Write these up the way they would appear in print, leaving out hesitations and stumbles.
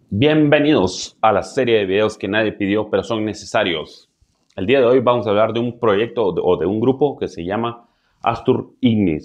Bienvenidos a la serie de videos que nadie pidió pero son necesarios. El día de hoy vamos a hablar de un proyecto o de un grupo que se llama Astur Ignis.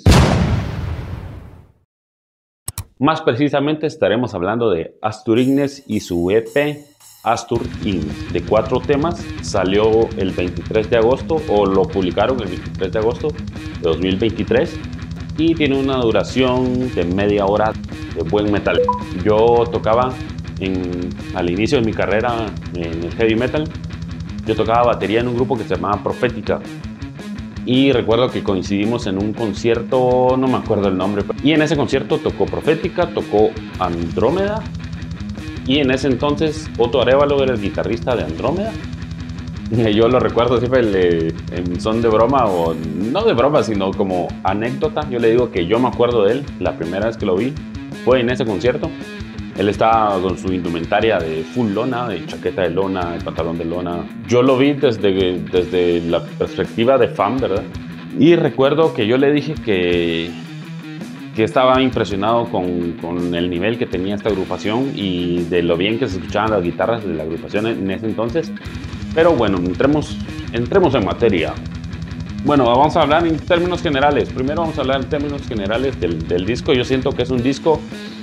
Más precisamente estaremos hablando de Astur Ignis y su EP Astur Ignis. De 4 temas, salió el 23 de agosto o lo publicaron el 23 de agosto de 2023 y tiene una duración de media hora de buen metal. Yo tocaba al inicio de mi carrera en el heavy metal, yo tocaba batería en un grupo que se llamaba Profética y recuerdo que coincidimos en un concierto, no me acuerdo el nombre, y en ese concierto tocó Profética, tocó Andrómeda y en ese entonces Otto Arévalo era el guitarrista de Andrómeda. Yo lo recuerdo siempre en son de broma, o no de broma sino como anécdota. Yo le digo que yo me acuerdo de él, la primera vez que lo vi fue en ese concierto. Él estaba con su indumentaria de full lona, de chaqueta de lona, de pantalón de lona. Yo lo vi desde la perspectiva de fan, ¿verdad? Y recuerdo que yo le dije que estaba impresionado con el nivel que tenía esta agrupación y de lo bien que se escuchaban las guitarras de la agrupación en ese entonces. Pero bueno, entremos en materia. Bueno, vamos a hablar en términos generales. Primero vamos a hablar en términos generales del disco. Yo siento que es un disco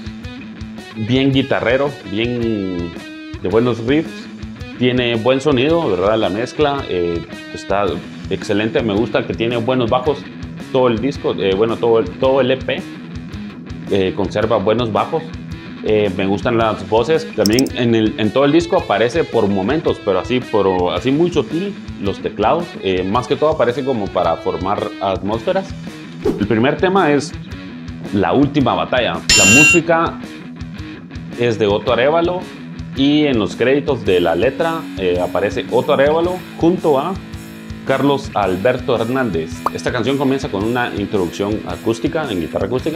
bien guitarrero, bien de buenos riffs, tiene buen sonido, ¿verdad? La mezcla está excelente, me gusta que tiene buenos bajos, todo el disco, bueno, todo el EP conserva buenos bajos, me gustan las voces, también en todo el disco aparece por momentos, pero así muy sutil los teclados, más que todo aparece como para formar atmósferas. El primer tema es La Última Batalla, la música es de Otto Arévalo y en los créditos de la letra aparece Otto Arévalo junto a Carlos Alberto Hernández. Esta canción comienza con una introducción acústica, en guitarra acústica.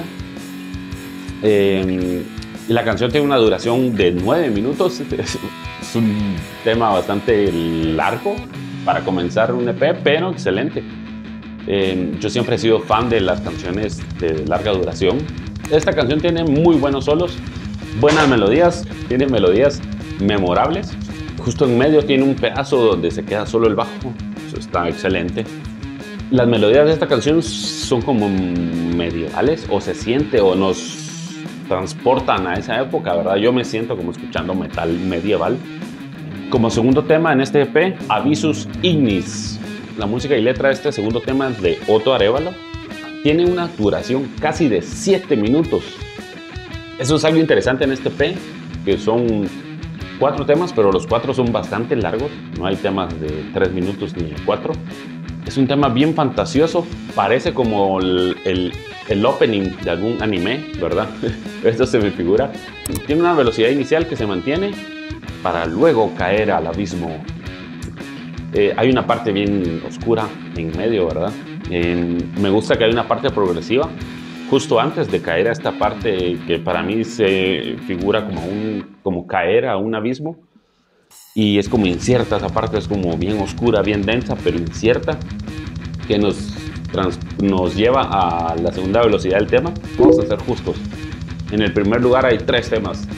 Y la canción tiene una duración de 9 minutos. Es un tema bastante largo para comenzar un EP, pero excelente. Yo siempre he sido fan de las canciones de larga duración. Esta canción tiene muy buenos solos, buenas melodías, tiene melodías memorables. Justo en medio tiene un pedazo donde se queda solo el bajo, eso está excelente. Las melodías de esta canción son como medievales, o se siente o nos transportan a esa época, ¿verdad? Yo me siento como escuchando metal medieval. Como segundo tema en este EP, Avisus Ignis. La música y letra de este segundo tema es de Otto Arévalo. Tiene una duración casi de 7 minutos. Eso es algo interesante en este EP, que son 4 temas, pero los 4 son bastante largos. No hay temas de 3 minutos ni de 4. Es un tema bien fantasioso, parece como el opening de algún anime, ¿verdad? Esto se me figura. Tiene una velocidad inicial que se mantiene para luego caer al abismo. Hay una parte bien oscura en medio, ¿verdad? Me gusta que hay una parte progresiva justo antes de caer a esta parte que para mí se figura como caer a un abismo, y es como incierta esa parte, es como bien oscura, bien densa, pero incierta, que nos lleva a la segunda velocidad del tema. Vamos a ser justos, en el primer lugar hay 3 temas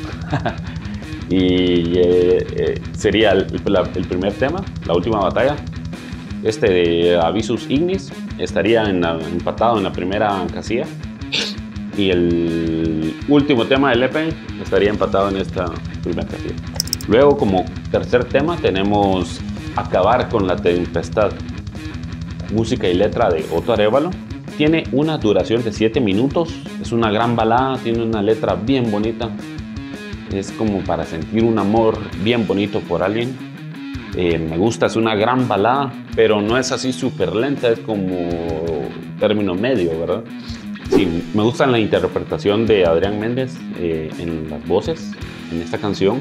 y sería el primer tema, La Última Batalla. Este de Avisus Ignis estaría empatado en la primera casilla. Y el último tema del EP estaría empatado en esta primera casilla. Luego, como tercer tema, tenemos Acabar con la Tempestad. Música y letra de Otto Arévalo. Tiene una duración de 7 minutos. Es una gran balada, tiene una letra bien bonita. Es como para sentir un amor bien bonito por alguien. Me gusta, es una gran balada, pero no es así súper lenta, es como término medio, ¿verdad? Sí, me gusta la interpretación de Adrián Méndez en las voces, en esta canción.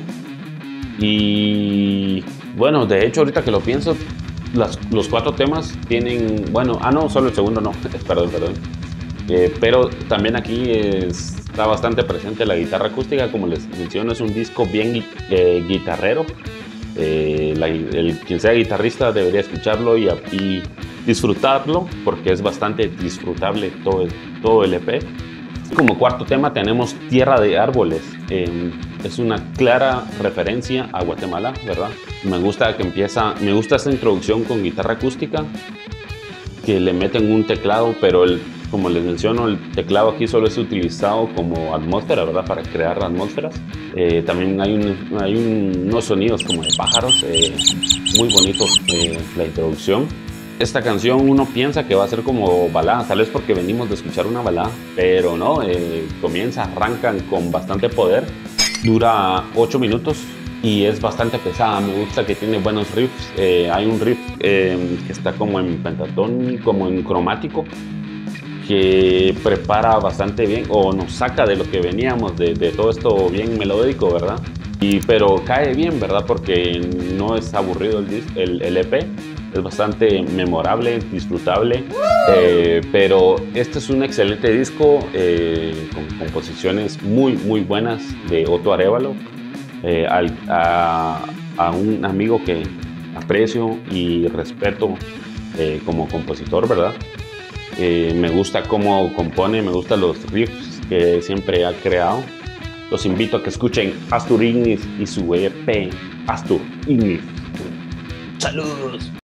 Y bueno, de hecho, ahorita que lo pienso, los 4 temas tienen, bueno, no, solo el segundo no, perdón. Pero también aquí está bastante presente la guitarra acústica, como les menciono, es un disco bien guitarrero. Quien sea guitarrista debería escucharlo y disfrutarlo, porque es bastante disfrutable todo el EP. Como cuarto tema tenemos Tierra de Árboles. es una clara referencia a Guatemala, ¿verdad? Me gusta esta introducción con guitarra acústica, que le meten un teclado, pero como les menciono, el teclado aquí solo es utilizado como atmósfera, ¿verdad? Para crear atmósferas. También hay unos sonidos como de pájaros, muy bonitos, la introducción. Esta canción uno piensa que va a ser como balada, tal vez porque venimos de escuchar una balada, pero no, arrancan con bastante poder, dura 8 minutos y es bastante pesada. Me gusta que tiene buenos riffs. Hay un riff que está como en pentatón, como en cromático, que prepara bastante bien o nos saca de lo que veníamos, de todo esto bien melódico, ¿verdad? Pero cae bien, ¿verdad? Porque no es aburrido el EP, es bastante memorable, disfrutable, pero este es un excelente disco con composiciones muy buenas de Otto Arévalo, a un amigo que aprecio y respeto como compositor, ¿verdad? Me gusta cómo compone, me gustan los riffs que siempre ha creado. Los invito a que escuchen Astur Ignis y su EP Astur Ignis. ¡Saludos!